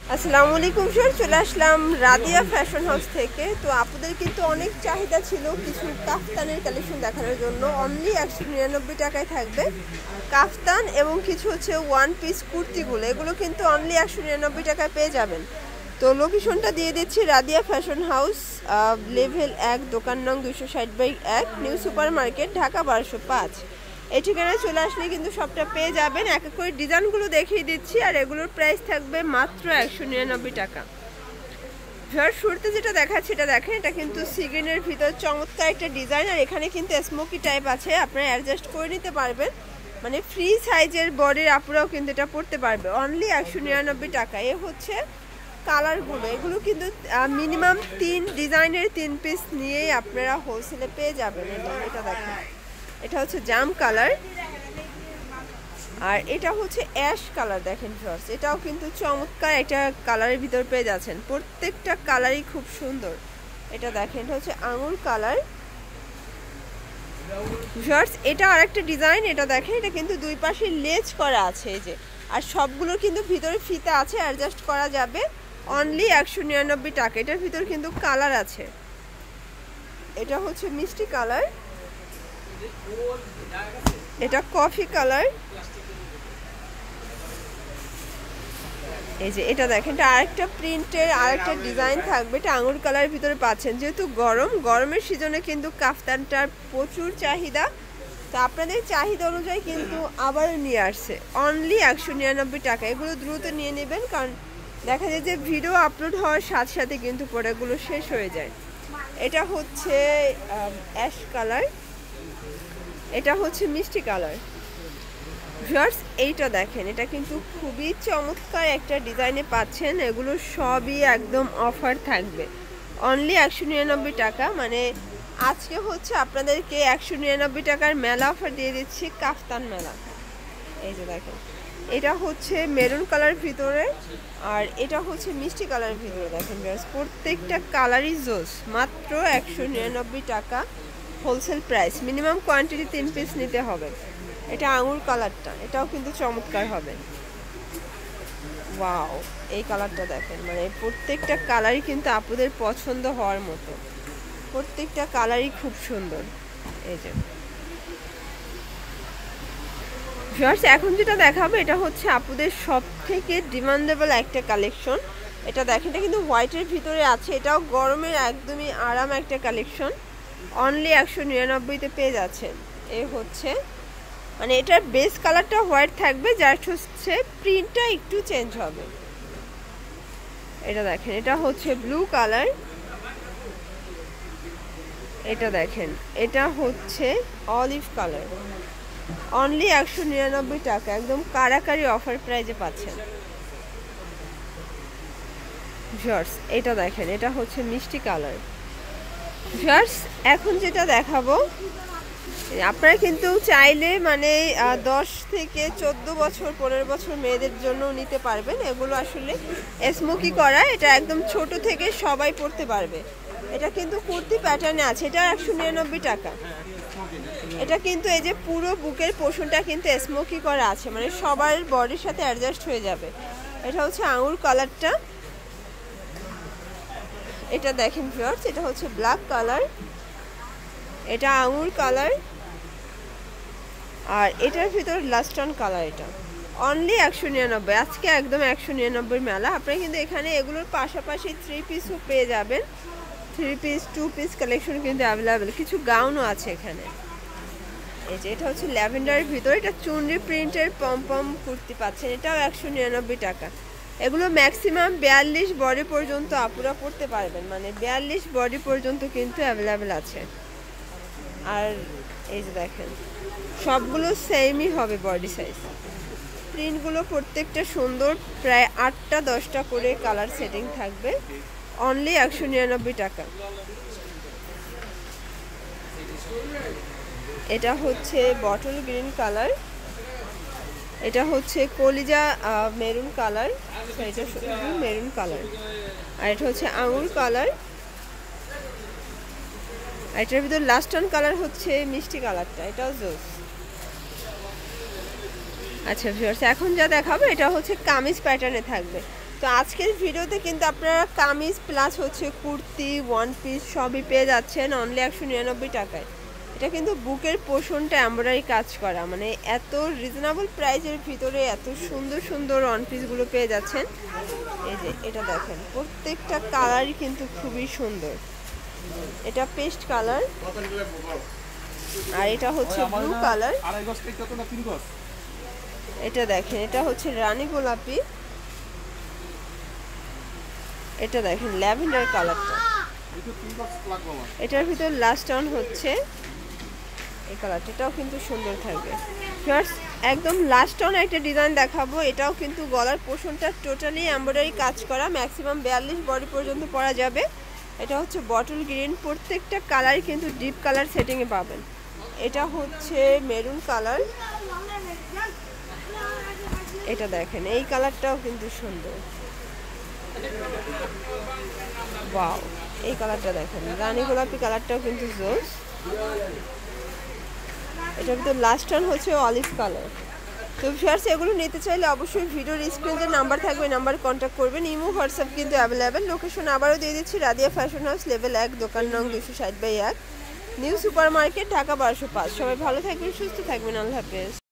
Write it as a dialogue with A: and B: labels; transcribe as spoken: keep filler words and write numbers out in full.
A: আসসালামু আলাইকুম স্যার, চলে আসলাম রাদিয়া ফ্যাশন হাউস থেকে। তো আপনাদের কিন্তু অনেক চাহিদা ছিল কিছু কাফতানের কালেকশন দেখানোর জন্য। অনলি একশো নিরানব্বই টাকায় থাকবে কাফতান এবং কিছু হচ্ছে ওয়ান পিস কুর্তিগুলো, এগুলো কিন্তু অনলি একশো নিরানব্বই টাকায় পেয়ে যাবেন। তো লোকেশনটা দিয়ে দিচ্ছি, রাদিয়া ফ্যাশন হাউস, লেভেল এক, দোকান নং দুশো ষাট বাই এক, নিউ সুপার মার্কেট, ঢাকা বারোশো পাঁচ। এই ঠিকানায় চলে আসলে কিন্তু সবটা পেয়ে যাবেন। এক এক করে ডিজাইনগুলো দেখিয়ে দিচ্ছি, আর এগুলোর প্রাইস থাকবে মাত্র একশো নিরানব্বই টাকা। ভিউয়ার শুরুতে যেটা দেখাচ্ছি এটা দেখেন, এটা কিন্তু সিগ্রিনের ভিতর চমৎকার একটা ডিজাইন, আর এখানে কিন্তু স্মোকি টাইপ আছে, আপনারা অ্যাডজাস্ট করে নিতে পারবেন। মানে ফ্রি সাইজের বডির আপুরাও কিন্তু এটা পরতে পারবে অনলি একশো নিরানব্বই টাকা। এ হচ্ছে কালারগুলো, এগুলো কিন্তু মিনিমাম তিন ডিজাইনের তিন পিস নিয়েই আপনারা হোলসেলে পেয়ে যাবেন। এটা এটা দেখেন, এটা হচ্ছে জাম কালার, আর এটা হচ্ছে অ্যাশ কালার। দেখেন ফ্রেন্ডস, এটাও কিন্তু চমৎকার একটা কালারের ভিতর পেয়ে যাচ্ছেন, প্রত্যেকটা কালারই খুব সুন্দর। এটা দেখেন, এটা হচ্ছে আঙুর কালার। ফ্রেন্ডস, এটা আরেকটা ডিজাইন, এটা দেখেন, এটা কিন্তু দুই পাশে লেজ করা আছে এই যে, আর সবগুলোর কিন্তু ভিতরে ফিতা আছে, অ্যাডজাস্ট করা যাবে অনলি একশো নিরানব্বই টাকা। এটার ভিতর কিন্তু কালার আছে, এটা হচ্ছে মিষ্টি কালার, এটা কফি কালার, এই যে এটা দেখেন, এটা আরেকটা প্রিন্টের আরেকটা ডিজাইন থাকবে, এটা আঙুর কালারের ভিতরে পাচ্ছেন। যেহেতু গরম গরমের সিজনে কিন্তু কাফতানটার প্রচুর চাহিদা, তো আপনাদের চাহিদা অনুযায়ী কিন্তু আবারও নিয়ে আসছে অনলি একশো নিরানব্বই টাকা। এগুলো দ্রুত নিয়ে নেবেন, কারণ দেখা যায় যে ভিডিও আপলোড হওয়ার সাথে সাথে কিন্তু প্রোডাক্টগুলো শেষ হয়ে যায়। এটা হচ্ছে অ্যাশ কালার, এটা হচ্ছে মিষ্টি কালার। ভিউয়ার্স, এইটা দেখেন, এটা কিন্তু খুবই চমৎকার একটা ডিজাইনে পাচ্ছেন, এগুলো সবই একদম অফার থাকবে অনলি একশো নিরানব্বই টাকা। মানে আজকে হচ্ছে আপনাদেরকে একশো নিরানব্বই টাকার মেলা অফার দিয়ে দিচ্ছি, কাফতান মেলা। এই যে দেখেন, এটা হচ্ছে মেরুন কালার ভিতরে, আর এটা হচ্ছে মিষ্টি কালার ভিতরে। দেখেন ভিউয়ার্স, প্রত্যেকটা কালারই জোস, মাত্র একশো নিরানব্বই টাকা হোলসেল প্রাইস। মিনিমাম কোয়ান্টিটি তিন পিস নিতে হবে। এটা আঙুর কালারটা, এটাও কিন্তু চমৎকার হবে। ওয়াও, এই কালারটা দেখেন, মানে প্রত্যেকটা কালারই কিন্তু আপুদের পছন্দ হওয়ার মতো, প্রত্যেকটা কালারই খুব সুন্দর। এই যে ভিউয়ার্স, এখন যেটা দেখাবো এটা হচ্ছে আপুদের সব থেকে ডিমান্ডেবল একটা কালেকশন। এটা দেখেন, এটা কিন্তু হোয়াইটের ভিতরে আছে, এটাও গরমের একদমই আরাম একটা কালেকশন, অনলি একশো নিরানব্বইতে পেয়ে যাচ্ছেন। এ হচ্ছে মানে এটার বেস কালারটা হোয়াইট থাকবে, যার হচ্ছে প্রিন্টটা একটু চেঞ্জ হবে। এটা দেখেন, এটা হচ্ছে ব্লু কালার, এটা দেখেন, এটা হচ্ছে অলিভ কালার, অনলি একশো নিরানব্বই টাকা, একদম কারাকারি অফার প্রাইজে পাচ্ছেন। ভিউয়ার্স, এটা দেখেন, এটা হচ্ছে মিষ্টি কালার। ভিউয়ার্স, এখন যেটা দেখাবো, আপনারা কিন্তু চাইলে মানে দশ থেকে চোদ্দ বছর পনেরো বছর মেয়েদের জন্য নিতে পারবেন। এগুলো আসলে স্মোকি করা, এটা একদম ছোট থেকে সবাই পরতে পারবে। এটা কিন্তু কুর্তি প্যাটার্নে আছে, এটা একশো নিরানব্বই টাকা। এটা কিন্তু এই যে পুরো বুকের পোর্শনটা কিন্তু স্মোকি করা আছে, মানে সবার বডির সাথে অ্যাডজাস্ট হয়ে যাবে। এটা হচ্ছে আঙুর কালারটা, এটা দেখেন ভিউয়ার্স, এটা হচ্ছে ব্ল্যাক কালার, এটা আঙুর কালার, আর এটার ভিতর লাস্টন কালার। এটা অনলি একশো নিরানব্বই, আজকে একদম একশো নিরানব্বই মেলা। আপনারা কিন্তু এখানে এগুলোর পাশাপাশি থ্রি পিসও পেয়ে যাবেন, three piece two piece collection কিন্তু অ্যাভেলেবেল, কিছু গাউনও আছে এখানে। এই যে এটা হচ্ছে ল্যাভেন্ডারের ভিতর, এটা চুনরি প্রিন্টের পমপম কুর্তি পাচ্ছেন, এটাও একশো নিরানব্বই টাকা। এগুলো ম্যাক্সিমাম বিয়াল্লিশ বডি পর্যন্ত আপুরা পড়তে পারবেন, মানে বিয়াল্লিশ বডি পর্যন্ত কিন্তু অ্যাভেলেবেল আছে। আর এই যে দেখেন, সবগুলো সেমই হবে বডি সাইজ। প্রিন্টগুলো প্রত্যেকটা সুন্দর, প্রায় আটটা দশটা করে কালার সেটিং থাকবে, অনলি একশো নিরানব্বই টাকা। এটা হচ্ছে বটল গ্রিন কালার, এটা হচ্ছে কলিজা মেরুন কালার, এটা মেরুন কালার, আর এটা হচ্ছে আঙুর কালার, আর এটার ভিতর লাস্টন কালার হচ্ছে মিষ্টি কালারটা, এটাও জোস। আচ্ছা ভিউয়ার্স, এখন যা দেখাবো এটা হচ্ছে কামিজ প্যাটার্নে থাকবে। তো আজকের ভিডিওতে কিন্তু আপনারা কামিজ প্লাস হচ্ছে কুর্তি ওয়ান পিস সবই পেয়ে যাচ্ছেন অনলি একশো নিরানব্বই টাকায়। এটা কিন্তু বুকের পোষণটা এমব্রয়ডারি কাজ করা, মানে এত রিজনেবল প্রাইসের ভিতরে এত সুন্দর সুন্দর ওয়ান পিসগুলো পেয়ে যাচ্ছেন। এই যে এটা দেখেন, প্রত্যেকটা কালারই কিন্তু খুবই সুন্দর। এটা পেস্ট কালার, আর এটা হচ্ছে ব্লু কালার। এটা দেখেন, এটা হচ্ছে রানী গোলাপি। এটা দেখেন ল্যাভেন্ডার কালারটা, এটার ভিতর লাস্ট অন হচ্ছে এই কালারটা, এটাও কিন্তু সুন্দর থাকবে। ফার্স্ট একদম লাস্ট অন একটা ডিজাইন দেখাবো, এটাও কিন্তু গলার পোর্শনটা টোটালি এমব্রয়ডারি কাজ করা, ম্যাক্সিমাম বিয়াল্লিশ বডি পর্যন্ত পরা যাবে। এটা হচ্ছে বটল গ্রিন, প্রত্যেকটা কালারই কিন্তু ডিপ কালার সেটিংয়ে পাবেন। এটা হচ্ছে মেরুন কালার, এটা দেখেন এই কালারটাও কিন্তু সুন্দর। ওয়াও, এই কালারটা দেখেন রানী গোলাপি কালারটাও কিন্তু জোস। এটার ভিতর লাস্ট অন হচ্ছে অলিভ কালার। তো ভিউয়ার্স, এগুলো নিতে চাইলে অবশ্যই ভিডিওর স্ক্রিনে যে নাম্বার থাকবে নাম্বার কন্ট্যাক্ট করবেন। ইমো হোয়াটসঅ্যাপ কিন্তু অ্যাভেলেবেল। লোকেশন আবারও দিয়ে দিচ্ছি, রাদিয়া ফ্যাশন হাউস, লেভেল এক, দোকান নং দুশো ষাট বাই এক, নিউ সুপার মার্কেট, ঢাকা বারোশো পাঁচ। সবাই ভালো থাকবেন, সুস্থ থাকবেন, আল্লাহ হাফেজ।